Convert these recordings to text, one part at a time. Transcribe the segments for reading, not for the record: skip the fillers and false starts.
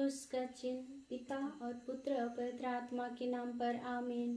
क्रूस का चिन्ह, पिता और पुत्र और पवित्र आत्मा के नाम पर आमीन।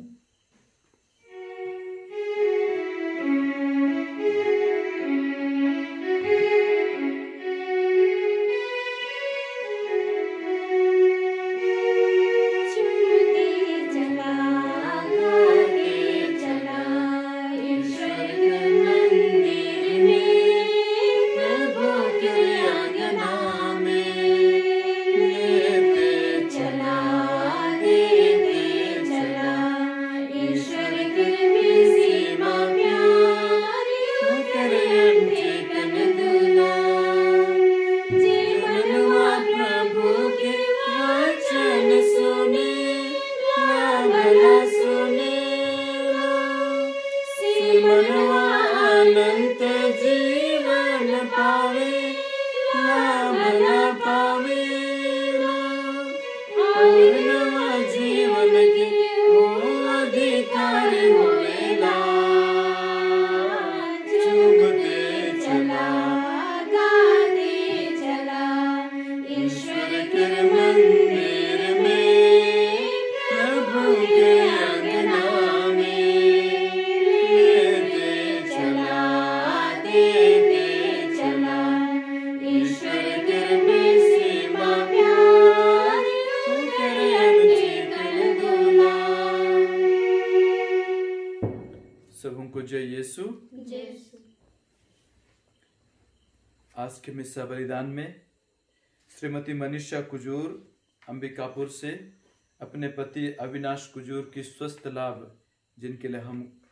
आज के मिस्सा बलिदान में श्रीमती मनीषा कुजूर अंबिकापुर से अपने पति अविनाश कुजूर की स्वस्थ लाभ, जिनके लिए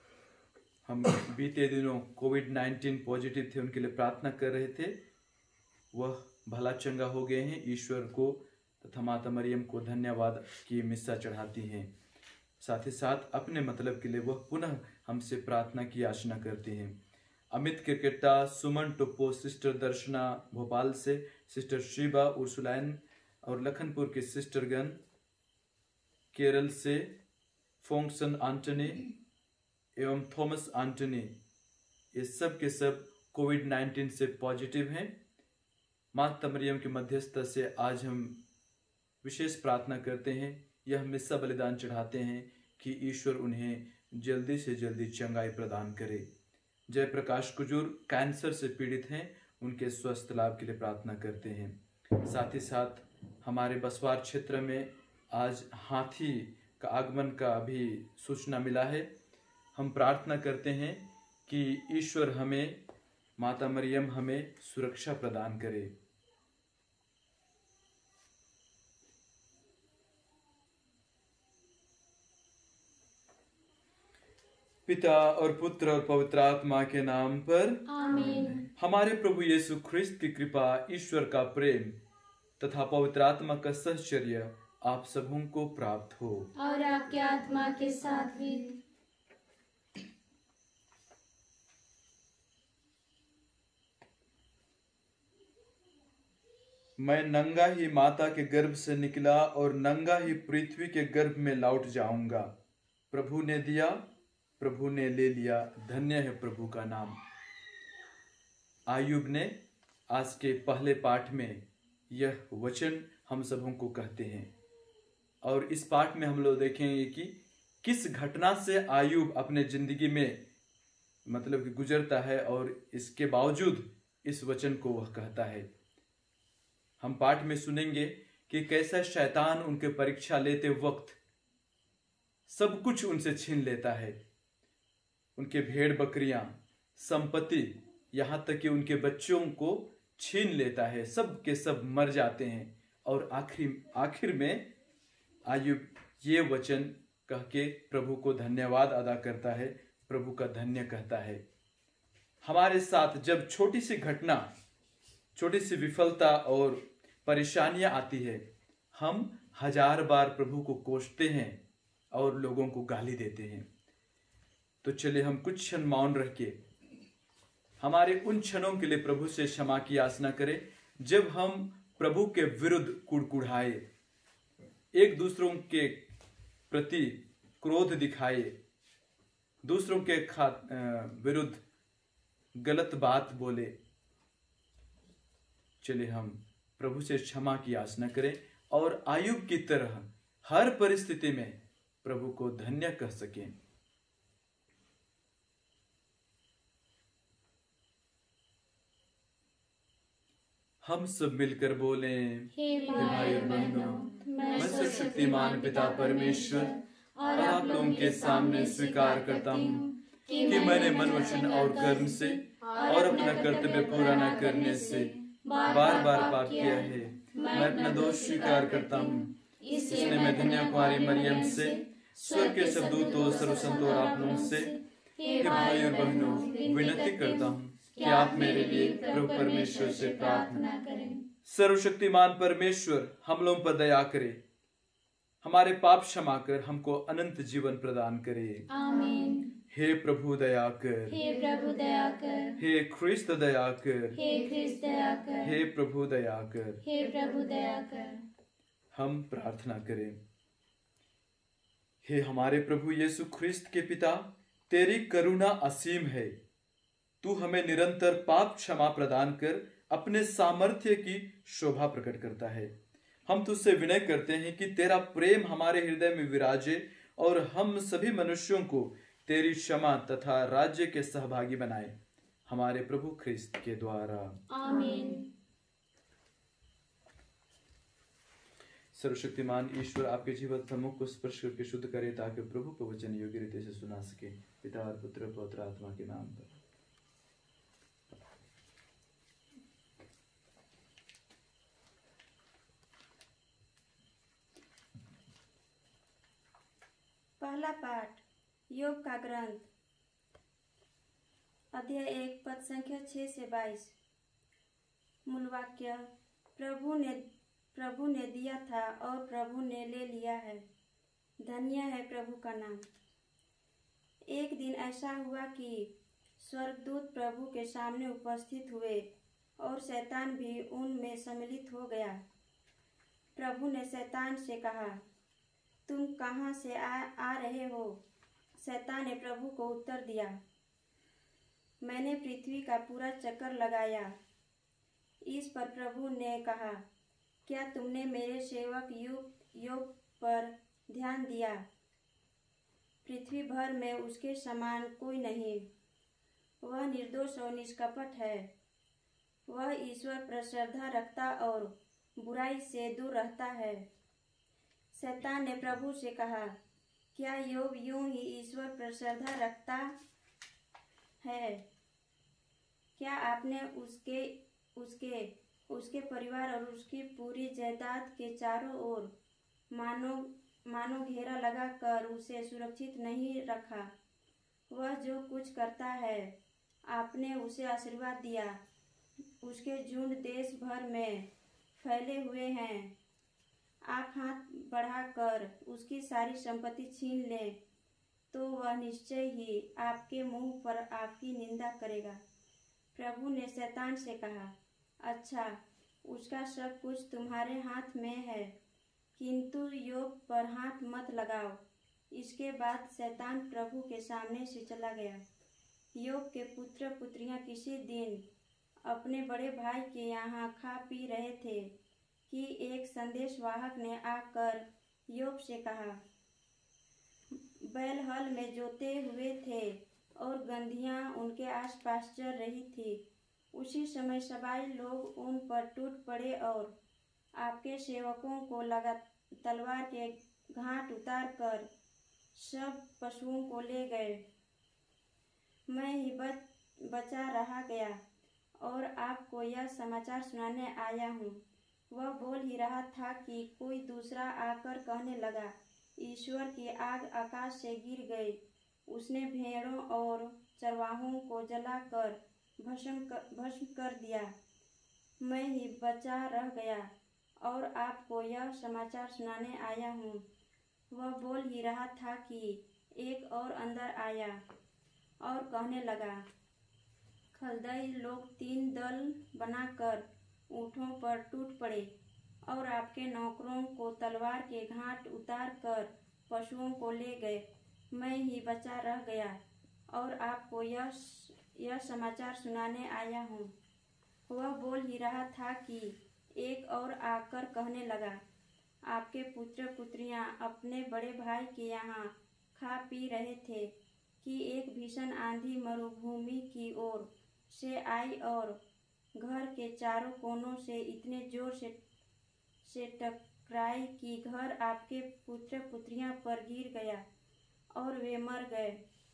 हम बीते दिनों कोविड-19 पॉजिटिव थे, उनके लिए प्रार्थना कर रहे थे, वह भला चंगा हो गए हैं। ईश्वर को तथा माता मरियम को धन्यवाद की मिस्सा चढ़ाती हैं। साथ ही साथ अपने मतलब के लिए वह पुनः हमसे प्रार्थना की याचना करते हैं। अमित क्रिकेटा, सुमन टुप्पो, सिस्टर दर्शना भोपाल से, सिस्टर शिबा उर्सुलाइन और लखनपुर के सिस्टर गण, केरल से फोंगसन आंटनी एवं थॉमस आंटनी, ये सब के सब कोविड-19 से पॉजिटिव हैं। माता मरियम के मध्यस्थता से आज हम विशेष प्रार्थना करते हैं, यह मिस्सा बलिदान चढ़ाते हैं कि ईश्वर उन्हें जल्दी से जल्दी चंगाई प्रदान करे। जयप्रकाश कुजूर कैंसर से पीड़ित हैं, उनके स्वस्थ लाभ के लिए प्रार्थना करते हैं। साथ ही साथ हमारे बसवार क्षेत्र में आज हाथी का आगमन का भी सूचना मिला है। हम प्रार्थना करते हैं कि ईश्वर हमें, माता मरियम हमें सुरक्षा प्रदान करे। पिता और पुत्र और पवित्र आत्मा के नाम पर आमीन। हमारे प्रभु यीशु ख्रिस्त की कृपा, ईश्वर का प्रेम तथा पवित्र आत्मा का सहचर्य आप सबों को प्राप्त हो और आपके आत्मा के साथ भी। मैं नंगा ही माता के गर्भ से निकला और नंगा ही पृथ्वी के गर्भ में लौट जाऊंगा। प्रभु ने दिया, प्रभु ने ले लिया, धन्य है प्रभु का नाम। आयुब ने आज के पहले पाठ में यह वचन हम सबों को कहते हैं और इस पाठ में हम लोग देखेंगे कि किस घटना से आयुब अपने जिंदगी में मतलब कि गुजरता है और इसके बावजूद इस वचन को वह कहता है। हम पाठ में सुनेंगे कि कैसा शैतान उनके परीक्षा लेते वक्त सब कुछ उनसे छीन लेता है, उनके भेड़ बकरियां, संपत्ति, यहां तक कि उनके बच्चों को छीन लेता है, सब के सब मर जाते हैं और आखिर में आयुब ये वचन कह के प्रभु को धन्यवाद अदा करता है, प्रभु का धन्य कहता है। हमारे साथ जब छोटी सी घटना, छोटी सी विफलता और परेशानियां आती है, हम 1000 बार प्रभु को कोसते हैं और लोगों को गाली देते हैं। तो चलिए हम कुछ क्षण मौन रह के हमारे उन क्षणों के लिए प्रभु से क्षमा की याचना करें जब हम प्रभु के विरुद्ध कुड़कुड़ाए, एक दूसरों के प्रति क्रोध दिखाए, दूसरों के विरुद्ध गलत बात बोले। चलिए हम प्रभु से क्षमा की याचना करें और आयुब की तरह हर परिस्थिति में प्रभु को धन्य कह सकें। हम सब मिलकर बोलें, हे भाई और बहनों, मैं सर्वशक्तिमान पिता परमेश्वर और आप लोगों के सामने स्वीकार करता हूँ कि मैंने मन, वचन और कर्म से और अपना कर्तव्य पूरा न करने से बार बार पाप किया है। मैं अपना दोष स्वीकार करता हूँ। इसलिए मैं धन्य कुमारी मरियम से, स्वर्ग के सब दूतों, सर्वसंतों और आप लोगों से, हे भाई और बहनों, विनती करता हूँ कि आप मेरे लिए प्रभु परमेश्वर से प्रार्थना करें। सर्वशक्तिमान परमेश्वर हम लोगों पर दया करे, हमारे पाप क्षमा कर हमको अनंत जीवन प्रदान करे। आमीन। हे प्रभु दया कर, हे प्रभु दया कर, हे ख्रिस्त दया कर, हे ख्रिस्त दया कर, हे प्रभु दया कर। हे प्रभु दया कर। हम प्रार्थना करें। हे हमारे प्रभु यीशु ख्रिस्त के पिता, तेरी करुणा असीम है। तू हमें निरंतर पाप क्षमा प्रदान कर अपने सामर्थ्य की शोभा प्रकट करता है। हम तुझसे विनय करते हैं कि तेरा प्रेम हमारे हृदय में विराजे और हम सभी मनुष्यों को तेरी क्षमा तथा राज्य के सहभागी बनाए, हमारे प्रभु ख्रिस्त के द्वारा। आमीन। सर्वशक्तिमान ईश्वर आपके जीवन सम्मुख को स्पर्श करके शुद्ध करे, ताकि प्रभु का वचन योग्य रीति से सुना सके। पिता और पुत्र पवित्र आत्मा के नाम पर। पहला पाठ, योग का ग्रंथ, अध्याय 1, पद संख्या 6 से 22। मूल वाक्य, प्रभु ने दिया था और प्रभु ने ले लिया है, धन्य है प्रभु का नाम। एक दिन ऐसा हुआ कि स्वर्गदूत प्रभु के सामने उपस्थित हुए और शैतान भी उनमें सम्मिलित हो गया। प्रभु ने शैतान से कहा, तुम कहाँ से आ रहे हो? शैतान ने प्रभु को उत्तर दिया, मैंने पृथ्वी का पूरा चक्कर लगाया। इस पर प्रभु ने कहा, क्या तुमने मेरे सेवक योग पर ध्यान दिया? पृथ्वी भर में उसके समान कोई नहीं। वह निर्दोष और निष्कपट है। वह ईश्वर पर श्रद्धा रखता और बुराई से दूर रहता है। शैतान ने प्रभु से कहा, क्या योग यूं ही ईश्वर पर श्रद्धा रखता है? क्या आपने उसके परिवार और उसकी पूरी जायदाद के चारों ओर मानो घेरा लगाकर उसे सुरक्षित नहीं रखा? वह जो कुछ करता है, आपने उसे आशीर्वाद दिया। उसके झुंड देश भर में फैले हुए हैं। आप हाथ बढ़ाकर उसकी सारी संपत्ति छीन लें तो वह निश्चय ही आपके मुंह पर आपकी निंदा करेगा। प्रभु ने शैतान से कहा, अच्छा, उसका सब कुछ तुम्हारे हाथ में है, किंतु योग पर हाथ मत लगाओ। इसके बाद शैतान प्रभु के सामने से चला गया। योग के पुत्र पुत्रियां किसी दिन अपने बड़े भाई के यहाँ खा पी रहे थे कि एक संदेशवाहक ने आकर योग से कहा, बैल हल में जोते हुए थे और गंधियां उनके आसपास चर रही थी। उसी समय सवाई लोग उन पर टूट पड़े और आपके सेवकों को लगा तलवार के घाट उतार कर सब पशुओं को ले गए। मैं ही बचा रहा गया और आपको यह समाचार सुनाने आया हूँ। वह बोल ही रहा था कि कोई दूसरा आकर कहने लगा, ईश्वर की आग आकाश से गिर गई। उसने भेड़ों और चरवाहों को जलाकर भस्म कर दिया। मैं ही बचा रह गया और आपको यह समाचार सुनाने आया हूँ। वह बोल ही रहा था कि एक और अंदर आया और कहने लगा, खलदई लोग 3 दल बनाकर ऊँटों पर टूट पड़े और आपके नौकरों को तलवार के घाट उतार कर पशुओं को ले गए। मैं ही बचा रह गया और आपको यह समाचार सुनाने आया हूँ। वह बोल ही रहा था कि एक और आकर कहने लगा, आपके पुत्र पुत्रियां अपने बड़े भाई के यहाँ खा पी रहे थे कि एक भीषण आंधी मरुभूमि की ओर से आई और घर के चारों कोनों से इतने जोर से टकराई कि घर आपके पुत्र पुत्रियां पर गिर गया और वे मर गए।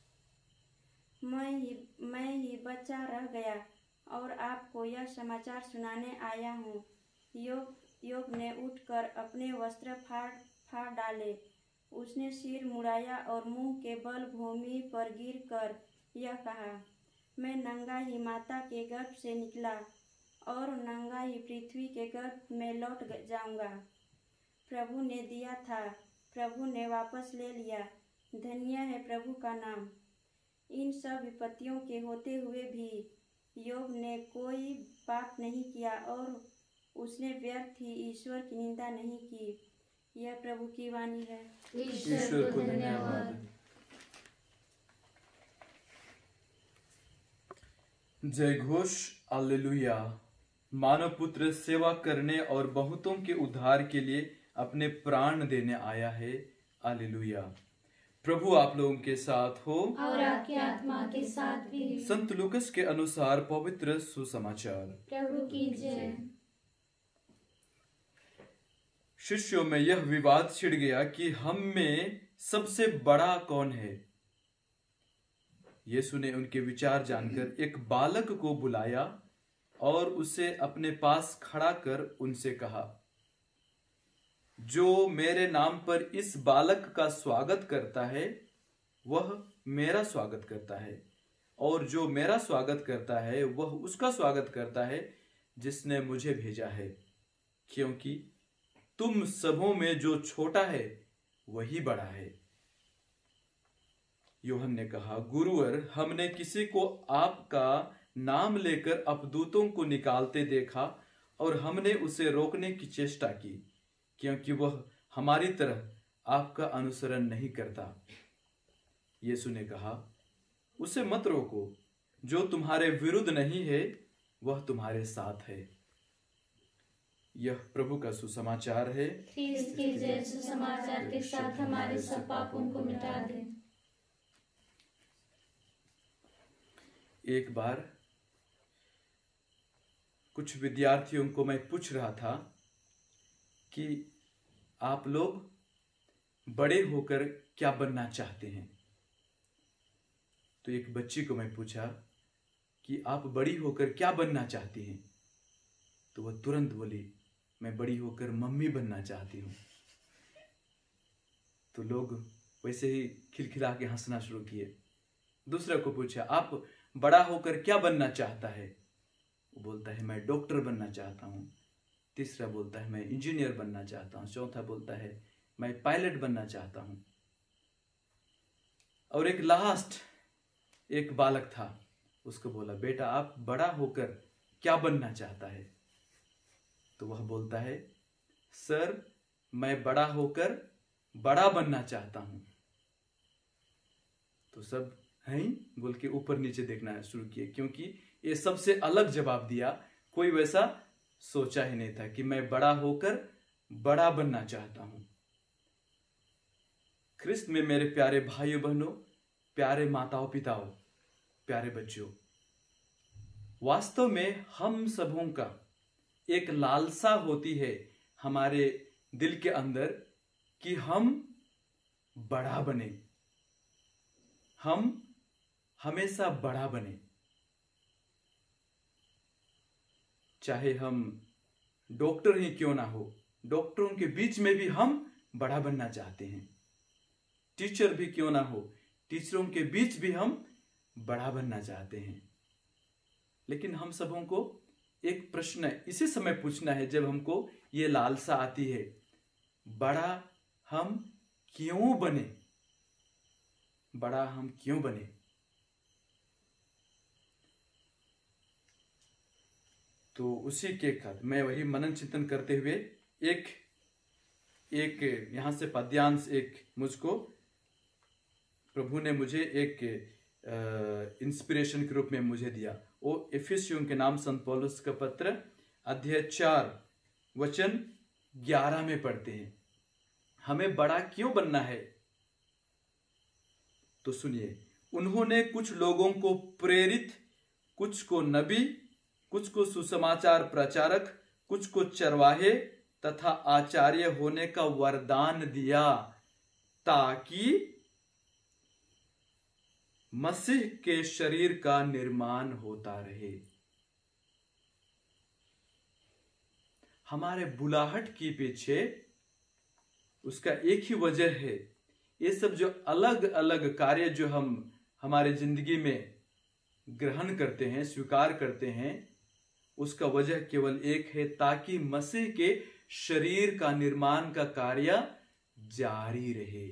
मैं ही बचा रह गया और आपको यह समाचार सुनाने आया हूँ। योग ने उठकर अपने वस्त्र फाड़ डाले। उसने सिर मुड़ाया और मुंह के बल भूमि पर गिरकर यह कहा, मैं नंगा ही माता के गर्भ से निकला और नंगा ही पृथ्वी के गर्भ में लौट जाऊंगा। प्रभु ने दिया था, प्रभु ने वापस ले लिया। धन्य है प्रभु का नाम। इन सब विपत्तियों के होते हुए भी योग ने कोई पाप नहीं किया और उसने व्यर्थ ही ईश्वर की निंदा नहीं की। यह प्रभु की वाणी है। ईश्वर को धन्यवाद। जय घोष, हालेलुया। मानव पुत्र सेवा करने और बहुतों के उद्धार के लिए अपने प्राण देने आया है। हालेलुया। प्रभु आप लोगों के साथ हो और आपकी आत्मा के साथ भी। संत लूकस के अनुसार पवित्र सुसमाचार। प्रभु की जय। शिष्यों में यह विवाद छिड़ गया कि हम में सबसे बड़ा कौन है। यीशु ने उनके विचार जानकर एक बालक को बुलाया और उसे अपने पास खड़ा कर उनसे कहा, जो मेरे नाम पर इस बालक का स्वागत करता है वह मेरा स्वागत करता है, और जो मेरा स्वागत करता है वह उसका स्वागत करता है जिसने मुझे भेजा है। क्योंकि तुम सबों में जो छोटा है वही बड़ा है। यूहन्ना ने कहा, गुरुवर, हमने किसी को आपका नाम लेकर अपदूतों को निकालते देखा और हमने उसे रोकने की चेष्टा की, क्योंकि वह हमारी तरह आपका अनुसरण नहीं करता। यीशु ने कहा, उसे मत रोको, जो तुम्हारे विरुद्ध नहीं है वह तुम्हारे साथ है। यह प्रभु का सुसमाचार है। इसके जय। सुसमाचार के साथ हमारे सब पापों को मिटा दे। एक बार कुछ विद्यार्थियों को मैं पूछ रहा था कि आप लोग बड़े होकर क्या बनना चाहते हैं। तो एक बच्ची को मैं पूछा कि आप बड़ी होकर क्या बनना चाहती हैं। तो वह तुरंत बोली, मैं बड़ी होकर मम्मी बनना चाहती हूँ। तो लोग वैसे ही खिलखिला के हंसना शुरू किए। दूसरा को पूछा, आप बड़ा होकर क्या बनना चाहता है। वो बोलता है, मैं डॉक्टर बनना चाहता हूँ। तीसरा बोलता है, मैं इंजीनियर बनना चाहता हूँ। चौथा बोलता है, मैं पायलट बनना चाहता हूँ। और एक लास्ट एक बालक था, उसको बोला, बेटा आप बड़ा होकर क्या बनना चाहता है। तो वह बोलता है, सर मैं बड़ा होकर बड़ा बनना चाहता हूं। तो सब हैं बोल के ऊपर नीचे देखना शुरू किए, क्योंकि ये सबसे अलग जवाब दिया। कोई वैसा सोचा ही नहीं था कि मैं बड़ा होकर बड़ा बनना चाहता हूं। ख्रिस्त में मेरे प्यारे भाइयों बहनों, प्यारे माताओं पिताओं, प्यारे बच्चों, वास्तव में हम सबों का एक लालसा होती है हमारे दिल के अंदर कि हम बड़ा बने, हम हमेशा बड़ा बने। चाहे हम डॉक्टर ही क्यों ना हो, डॉक्टरों के बीच में भी हम बड़ा बनना चाहते हैं। टीचर भी क्यों ना हो, टीचरों के बीच भी हम बड़ा बनना चाहते हैं। लेकिन हम सबों को एक प्रश्न इसी समय पूछना है जब हमको ये लालसा आती है, बड़ा हम क्यों बने, बड़ा हम क्यों बने। तो उसी के साथ मैं वही मनन चिंतन करते हुए एक यहां से पद्यांश एक मुझको प्रभु ने मुझे एक इंस्पिरेशन के रूप में मुझे दिया। वो इफिसियों के नाम संत पौलुस का पत्र अध्याय 4 वचन 11 में पढ़ते हैं। हमें बड़ा क्यों बनना है? तो सुनिए, उन्होंने कुछ लोगों को प्रेरित, कुछ को नबी, कुछ को सुसमाचार प्रचारक, कुछ को चरवाहे तथा आचार्य होने का वरदान दिया, ताकि मसीह के शरीर का निर्माण होता रहे। हमारे बुलाहट के पीछे उसका एक ही वजह है। ये सब जो अलग अलग कार्य जो हम हमारे जिंदगी में ग्रहण करते हैं, स्वीकार करते हैं, उसका वजह केवल एक है, ताकि मसीह के शरीर का निर्माण का कार्य जारी रहे।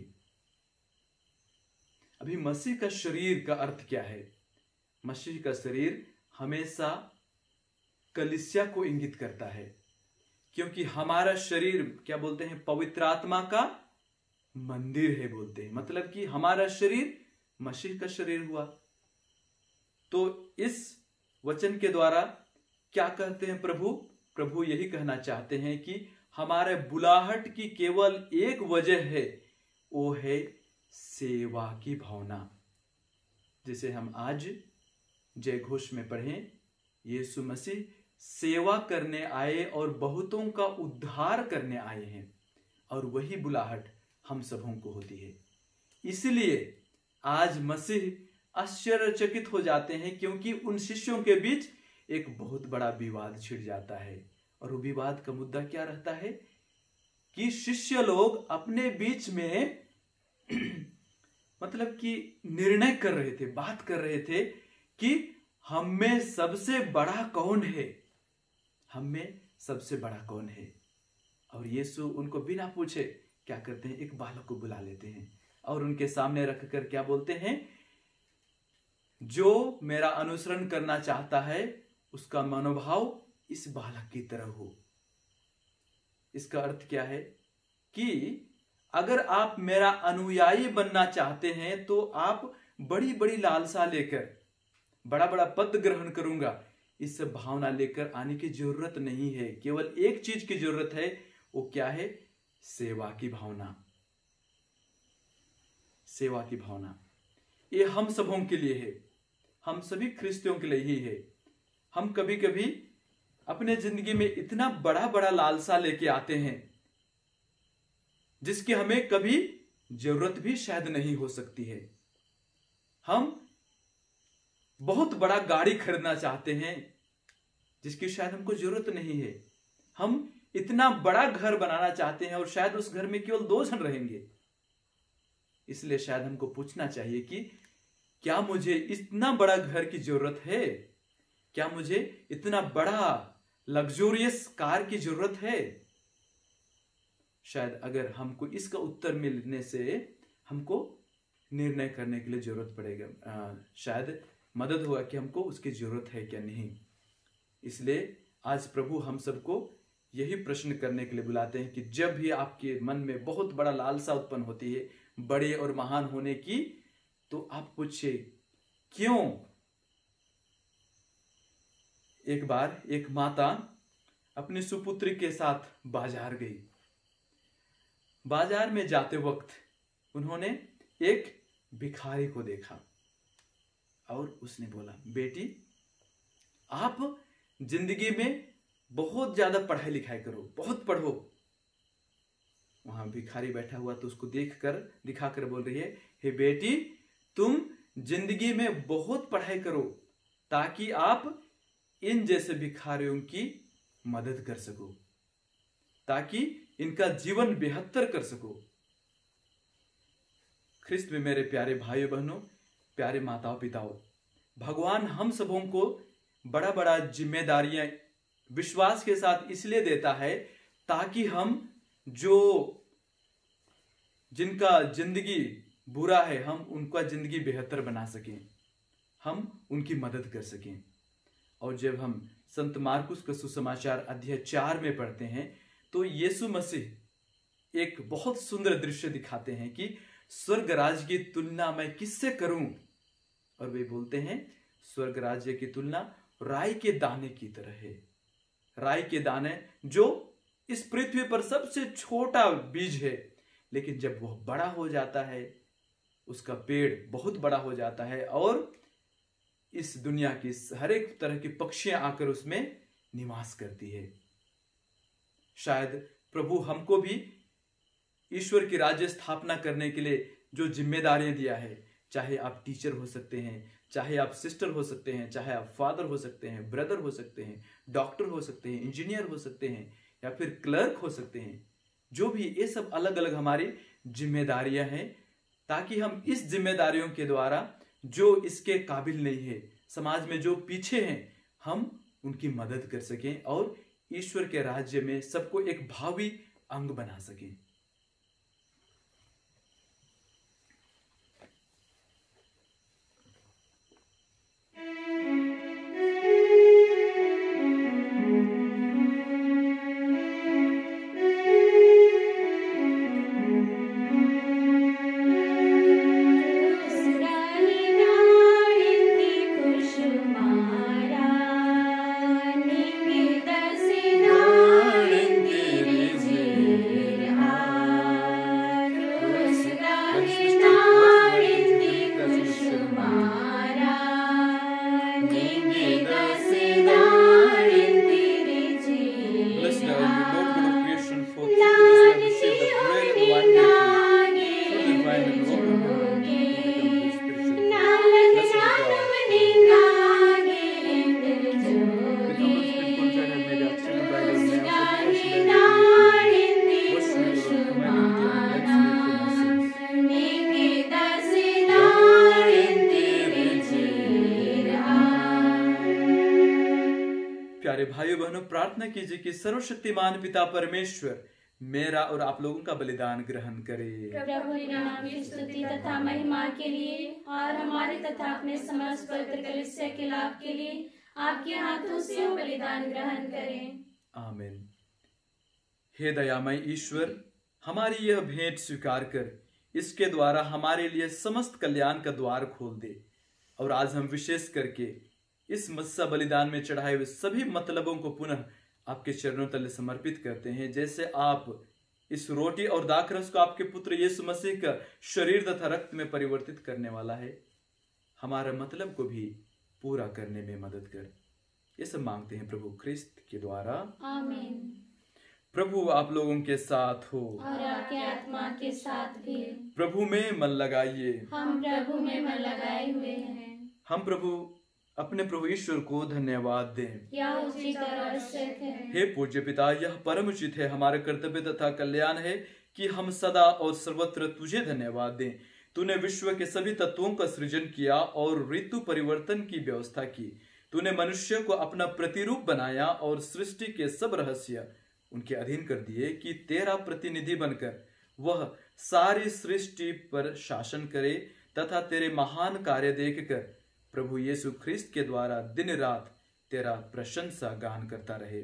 अभी मसीह का शरीर का अर्थ क्या है? मसीह का शरीर हमेशा कलीसिया को इंगित करता है, क्योंकि हमारा शरीर क्या बोलते हैं? पवित्र आत्मा का मंदिर है बोलते हैं। मतलब कि हमारा शरीर मसीह का शरीर हुआ। तो इस वचन के द्वारा क्या कहते हैं प्रभु? प्रभु यही कहना चाहते हैं कि हमारे बुलाहट की केवल एक वजह है, वो है सेवा की भावना। जिसे हम आज जय घोष में पढ़ें, यीशु मसीह सेवा करने आए और बहुतों का उद्धार करने आए हैं, और वही बुलाहट हम सबों को होती है। इसलिए आज मसीह आश्चर्यचकित हो जाते हैं, क्योंकि उन शिष्यों के बीच एक बहुत बड़ा विवाद छिड़ जाता है। और वो विवाद का मुद्दा क्या रहता है? कि शिष्य लोग अपने बीच में मतलब कि निर्णय कर रहे थे, बात कर रहे थे कि हम में सबसे बड़ा कौन है, हम में सबसे बड़ा कौन है। और यीशु उनको बिना पूछे क्या करते हैं? एक बालक को बुला लेते हैं और उनके सामने रखकर क्या बोलते हैं? जो मेरा अनुसरण करना चाहता है उसका मनोभाव इस बालक की तरह हो। इसका अर्थ क्या है? कि अगर आप मेरा अनुयायी बनना चाहते हैं तो आप बड़ी बड़ी लालसा लेकर, बड़ा बड़ा पद ग्रहण करूंगा, इस भावना लेकर आने की जरूरत नहीं है। केवल एक चीज की जरूरत है, वो क्या है? सेवा की भावना। सेवा की भावना ये हम सबों के लिए है, हम सभी ख्रिस्तियों के लिए ही है। हम कभी कभी अपने जिंदगी में इतना बड़ा बड़ा लालसा लेके आते हैं जिसकी हमें कभी जरूरत भी शायद नहीं हो सकती है। हम बहुत बड़ा गाड़ी खरीदना चाहते हैं जिसकी शायद हमको जरूरत नहीं है। हम इतना बड़ा घर बनाना चाहते हैं और शायद उस घर में केवल 2 जन रहेंगे। इसलिए शायद हमको पूछना चाहिए कि क्या मुझे इतना बड़ा घर की जरूरत है? क्या मुझे इतना बड़ा लग्जूरियस कार की जरूरत है? शायद अगर हमको इसका उत्तर मिलने से हमको निर्णय करने के लिए जरूरत पड़ेगा, शायद मदद होगा कि हमको उसकी जरूरत है क्या नहीं। इसलिए आज प्रभु हम सबको यही प्रश्न करने के लिए बुलाते हैं कि जब भी आपके मन में बहुत बड़ा लालसा उत्पन्न होती है बड़े और महान होने की, तो आप पूछिए क्यों? एक बार एक माता अपनी सुपुत्री के साथ बाजार गई। बाजार में जाते वक्त उन्होंने एक भिखारी को देखा और उसने बोला, बेटी आप जिंदगी में बहुत ज्यादा पढ़ाई लिखाई करो, बहुत पढ़ो। वहां भिखारी बैठा हुआ तो उसको दिखाकर बोल रही है, हे बेटी तुम जिंदगी में बहुत पढ़ाई करो ताकि आप इन जैसे भिखारियों की मदद कर सको, ताकि इनका जीवन बेहतर कर सको। ख्रिस्त में मेरे प्यारे भाइयों बहनों, प्यारे माताओं पिताओं, भगवान हम सबों को बड़ा बड़ा जिम्मेदारियां विश्वास के साथ इसलिए देता है ताकि हम जिनका जिंदगी बुरा है हम उनका जिंदगी बेहतर बना सकें, हम उनकी मदद कर सकें। और जब हम संत मार्कुस का सुसमाचार अध्याय 4 में पढ़ते हैं तो यीशु मसीह एक बहुत सुंदर दृश्य दिखाते हैं कि स्वर्ग राज्य की तुलना मैं किससे करूं? और वे बोलते हैं स्वर्ग राज्य की तुलना राई के दाने की तरह है। राई के दाने जो इस पृथ्वी पर सबसे छोटा बीज है, लेकिन जब वह बड़ा हो जाता है, उसका पेड़ बहुत बड़ा हो जाता है और इस दुनिया की हर एक तरह की पक्षियां आकर उसमें निवास करती है। शायद प्रभु हमको भी ईश्वर की राज्य स्थापना करने के लिए जो जिम्मेदारियां दिया है, चाहे आप टीचर हो सकते हैं, चाहे आप सिस्टर हो सकते हैं, चाहे आप फादर हो सकते हैं, ब्रदर हो सकते हैं, डॉक्टर हो सकते हैं, इंजीनियर हो सकते हैं, या फिर क्लर्क हो सकते हैं, जो भी ये सब अलग अलग हमारी जिम्मेदारियां हैं, ताकि हम इस जिम्मेदारियों के द्वारा जो इसके काबिल नहीं है, समाज में जो पीछे हैं, हम उनकी मदद कर सकें और ईश्वर के राज्य में सबको एक भावी अंग बना सकें। प्यारे भाइयों बहनों, प्रार्थना कीजिए कि सर्वशक्तिमान पिता परमेश्वर मेरा और आप लोगों का बलिदान ग्रहण करे। प्रभु के नाम की स्तुति तथा महिमा के लिए और हमारे तथा अपने समस्त पवित्र कलीसिया के लाभ के लिए आपके हाथों से हम बलिदान ग्रहण करें। आमीन। हे दयामय ईश्वर, हमारी यह भेंट स्वीकार कर इसके द्वारा हमारे लिए समस्त कल्याण का द्वार खोल दे। और आज हम विशेष करके इस मस्सा बलिदान में चढ़ाए हुए सभी मतलबों को पुनः आपके चरणों तले समर्पित करते हैं। जैसे आप इस रोटी और दाखरस को आपके पुत्र यीशु मसीह का शरीर तथा रक्त में परिवर्तित करने वाला है, हमारा मतलब को भी पूरा करने में मदद कर। ये सब मांगते हैं प्रभु ख्रिस्त के द्वारा, आमीन। प्रभु आप लोगों के साथ हो और आपके आत्मा के साथ भी। प्रभु में मन लगाइए। हम प्रभु में मन लगाए हुए हैं। हम अपने प्रभु ईश्वर को धन्यवाद दें। यह उचित और आवश्यक है। हे पूज्य पिता, यह परम उचित है, हमारा कर्तव्य तथा कल्याण है कि हम सदा और सर्वत्र तुझे धन्यवाद दें। तूने विश्व के सभी तत्वों का सृजन किया और ऋतु परिवर्तन की व्यवस्था की। तूने मनुष्य को अपना प्रतिरूप बनाया और सृष्टि के सब रहस्य उनके अधीन कर दिए कि तेरा प्रतिनिधि बनकर वह सारी सृष्टि पर शासन करे तथा तेरे महान कार्य देखकर प्रभु यीशु ख्रिस्त के द्वारा दिन रात तेरा प्रशंसा गान करता रहे।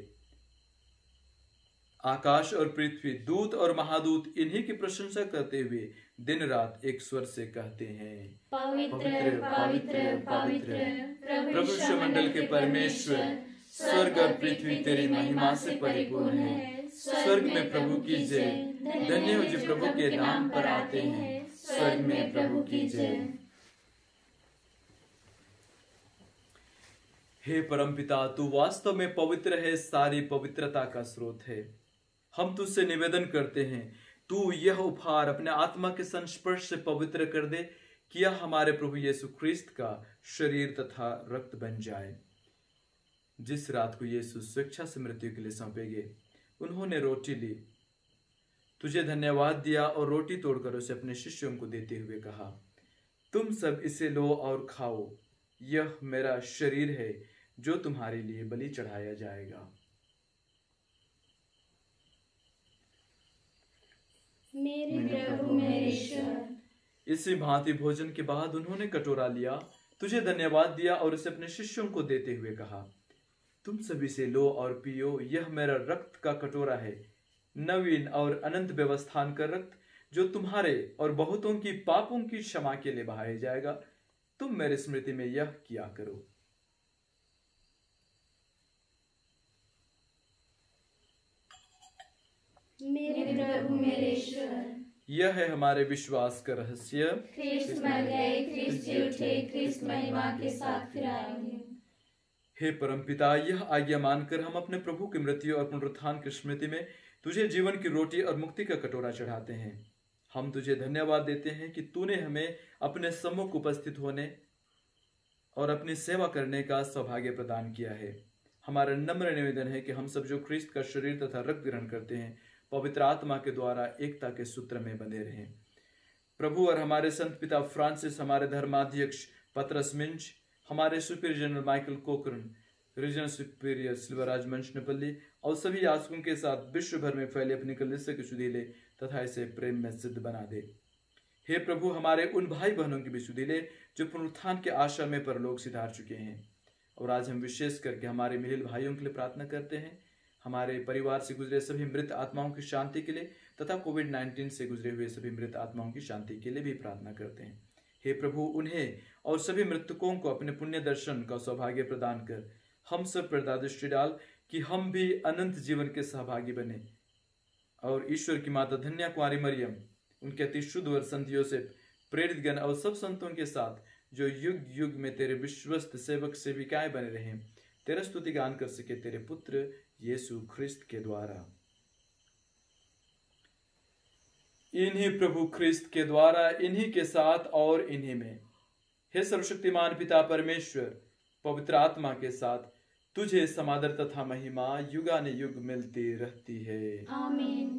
आकाश और पृथ्वी, दूत और महादूत इन्हीं की प्रशंसा करते हुए दिन रात एक स्वर से कहते हैं, पवित्र पवित्र पवित्र प्रभु मंडल के परमेश्वर, स्वर्ग और पृथ्वी तेरी महिमा से परिपूर्ण है। स्वर्ग में प्रभु की जय। धन्य हो जो प्रभु के नाम पर आते हैं। स्वर्ग में प्रभु की जय। हे परमपिता, तू वास्तव में पवित्र है, सारी पवित्रता का स्रोत है। हम तुझसे निवेदन करते हैं, तू यह उपहार अपने आत्मा के संस्पर्श से पवित्र कर दे कि यह हमारे प्रभु यीशु ख्रिस्त का शरीर तथा रक्त बन जाए। जिस रात को यीशु स्वेच्छा से मृत्यु के लिए सौंपे गए, उन्होंने रोटी ली, तुझे धन्यवाद दिया और रोटी तोड़कर उसे अपने शिष्यों को देते हुए कहा, तुम सब इसे लो और खाओ, यह मेरा शरीर है जो तुम्हारे लिए बलि चढ़ाया जाएगा। मेरे प्रभु मेरे ईश्वर। इसी भांति भोजन के बाद उन्होंने कटोरा लिया, तुझे धन्यवाद दिया और उसे अपने शिष्यों को देते हुए कहा, तुम सभी से लो और पियो, यह मेरा रक्त का कटोरा है, नवीन और अनंत व्यवस्थान का रक्त, जो तुम्हारे और बहुतों की पापों की क्षमा के लिए बहाया जाएगा। तुम मेरे स्मृति में यह किया करो। मेरे प्रभु मेरे ईश्वर। यह है हमारे विश्वास का रहस्य। ख्रिस्त मर गए, ख्रिस्त जी उठे, ख्रिस्त महिमा के साथ फिर आएंगे। हे परमपिता, यह आज्ञा मानकर हम अपने प्रभु की मृत्यु और पुनरुत्थान की स्मृति में तुझे जीवन की रोटी और मुक्ति का कटोरा चढ़ाते हैं। हम तुझे धन्यवाद देते हैं कि तूने हमें अपने सम्मुख उपस्थित होने और अपनी सेवा करने का सौभाग्य प्रदान किया है। हमारा नम्र निवेदन है कि हम सब जो ख्रिस्त का शरीर तथा रक्त ग्रहण करते हैं, पवित्र आत्मा के द्वारा एकता के सूत्र में बंधे रहें। प्रभु और हमारे संत पिता फ्रांसिस, हमारे धर्माध्यक्ष पतरस मिंज, हमारे superior general Michael Cochran, regional superior Silvaraj Manchanpalli और सभी याजकों के साथ विश्व भर में फैले अपनी कलीसिया की शुद्धि ले तथा इसे प्रेम में सिद्ध बना दे। हे प्रभु, हमारे उन भाई बहनों की भी शुद्धि ले जो पुनरुत्थान के आशा में परलोक सिधार चुके हैं। और आज हम विशेष करके हमारे मिलिल भाइयों के लिए प्रार्थना करते हैं, हमारे परिवार से गुजरे सभी मृत आत्माओं की शांति के लिए तथा कोविड-19 से गुजरे हुए सभी मृत आत्माओं की शांति के लिए भी प्रार्थना करते हैं। हे प्रभु, उन्हें और सभी मृतकों को अपने पुण्य दर्शन का सौभाग्य प्रदान कर हम सब पर दृष्टि डाल कि हम भी अनंत जीवन के सहभागी बने और ईश्वर की माता धन्य कुंवारी मरियम, उनके अति शुद्ध वर संत योसेफ, प्रेरित गण और सब संतों के साथ जो युग युग में तेरे विश्वस्त सेवक सेविकाएं बने रहें, तेरा स्तुति गान कर सके तेरे पुत्र यीशु ख्रिस्त के द्वारा। इन्हीं प्रभु ख्रिस्त के द्वारा, इन्हीं के साथ और इन्हीं में, हे सर्वशक्तिमान पिता परमेश्वर, पवित्र आत्मा के साथ तुझे समादर तथा महिमा युगान युग मिलती रहती है। आमीन।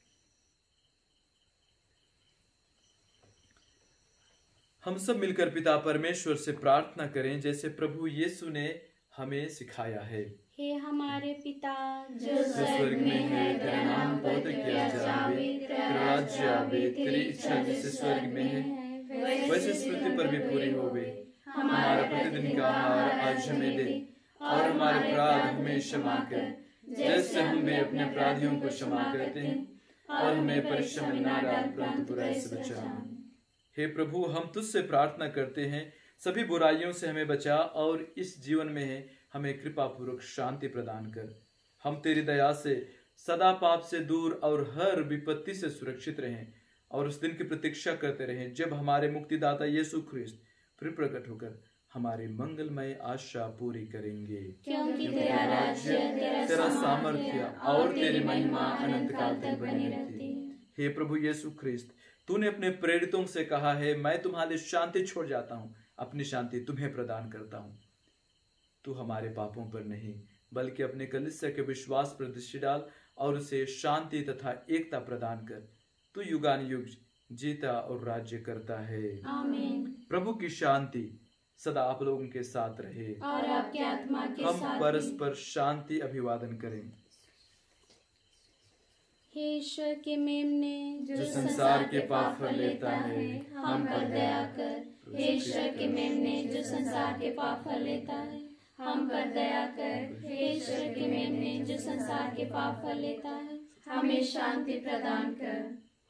हम सब मिलकर पिता परमेश्वर से प्रार्थना करें जैसे प्रभु यीशु ने हमें सिखाया है। हे हमारे पिता जो स्वर्ग में है, तेरा नाम पवित्र किया जावे, तेरा राज्य आवे, तेरी इच्छा जैसे स्वर्ग में है वैसे इस पृथ्वी पर भी पूरी होवे। हमारा प्रतिदिन का आहार आज हमें दे और हमारे अपराध हमें क्षमा कर जैसे हम भी अपने अपराधियों को क्षमा करते हैं, और हमें परीक्षा में न डाल परंतु बुराई से बचा। हे प्रभु, हम तुझसे प्रार्थना करते हैं, सभी बुराइयों से हमें बचा और इस जीवन में है हमें कृपा पूर्वक शांति प्रदान कर। हम तेरी दया से सदा पाप से दूर और हर विपत्ति से सुरक्षित रहें और उस दिन की प्रतीक्षा करते रहें जब हमारे मुक्तिदाता यीशु ख्रिस्त फिर प्रकट होकर हमारी मंगलमय आशा पूरी करेंगे। क्योंकि तेरा राज्य, तेरा सामर्थ्य और तेरी महिमा अनंत काल तक बनी रहती है। हे प्रभु यीशु ख्रिस्त, तूने अपने प्रेरितों से कहा है, मैं तुम्हारी शांति छोड़ जाता हूँ, अपनी शांति तुम्हें प्रदान करता हूँ। तू हमारे पापों पर नहीं बल्कि अपने कलीसिया के विश्वास पर दृष्टि डाल और उसे शांति तथा एकता प्रदान कर। तू युगान युग जीता और राज्य करता है। आमीन। प्रभु की शांति सदा आप लोगों के साथ रहे और आपके आत्मा के हम साथ परस्पर शांति अभिवादन करें। हे ईश्वर के मेमने जो संसार के पाप फल लेता है, हम पर दया कर। हे ईश्वर के मेमने जो संसार के पाप फल लेता है, हम पर दया कर। हे ईश्वर के मेमने जो संसार के पाप फल लेता है, हमें शांति प्रदान कर।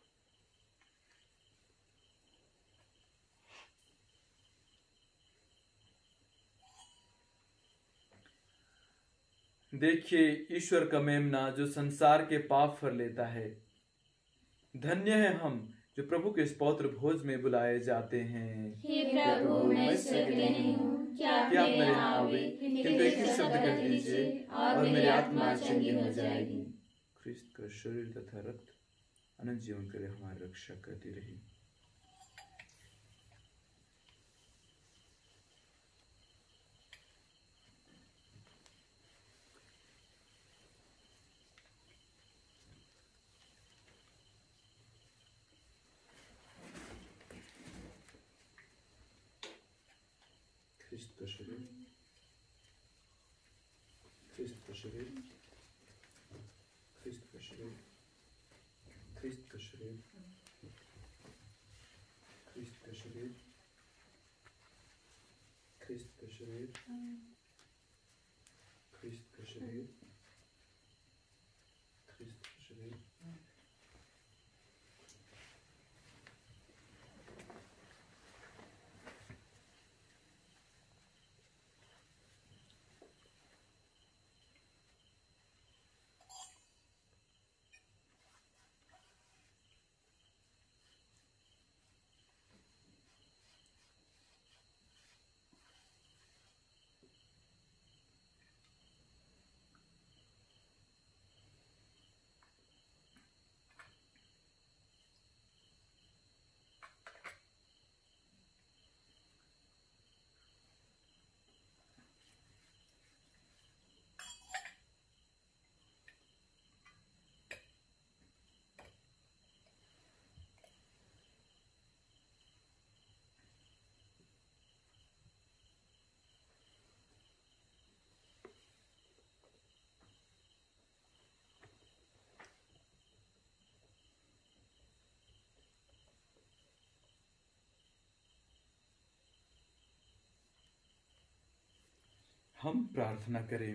देखिए ईश्वर का मेमना जो संसार के पाप फर लेता है। धन्य है हम जो प्रभु के इस पौत्र भोज में बुलाए जाते हैं। हे प्रभु, मैं योग्य नहीं हूँ कि आप मेरे यहाँ आवे, किंतु एक ही शब्द कह दीजिए और मेरी आत्मा चंगी हो जाएगी। ख्रिस्त का शरीर तथा रक्त अनंत जीवन के लिए हमारी रक्षा करती रही। ख्रिस्त का शरीर, ख्रिस्त का शरीर, ख्रिस्त का शरीर, ख्रिस्त का शरीर, ख्रिस्त का शरीर, ख्रिस्त का शरीर, ख्रिस्त का शरीर, ख्रिस्त का शरीर। हम प्रार्थना करें।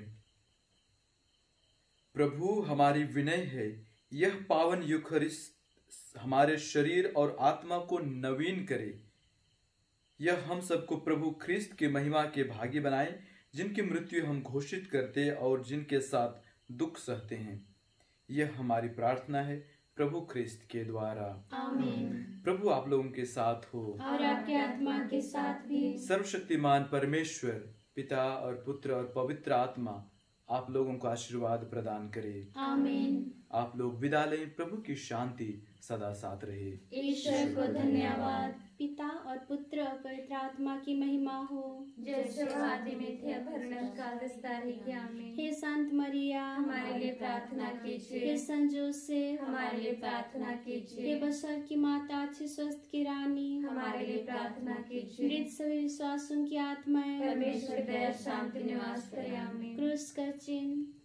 प्रभु, हमारी विनय है यह पावन यूखरिस्ट हमारे शरीर और आत्मा को नवीन करे। यह हम सबको प्रभु ख्रिस्त के महिमा के भागी बनाए, जिनकी मृत्यु हम घोषित करते और जिनके साथ दुख सहते हैं। यह हमारी प्रार्थना है प्रभु ख्रिस्त के द्वारा। आमीन। प्रभु आप लोगों के साथ हो और आपके आत्मा के साथ भी। सर्वशक्तिमान परमेश्वर पिता और पुत्र और पवित्र आत्मा आप लोगों को आशीर्वाद प्रदान करे। आमीन। आप लोग विदा लें। प्रभु की शांति सदा साथ रहे। ईश्वर को धन्यवाद। पिता और पुत्र और पवित्र आत्मा की महिमा हो, जैसे वो आदि में थे अब हर काल विस्तार के। आमीन। हे संत मरिया हमारे लिए प्रार्थना कीजिए। हे संत जोसेफ हमारे लिए प्रार्थना कीजिए। हे बसर की माता अच्छे स्वस्थ की रानी हमारे लिए प्रार्थना कीजिए। मृत सभी विश्वासों की आत्माएं परमेश्वर दया शांति निवास करे। आमीन। क्रूस का चिन्ह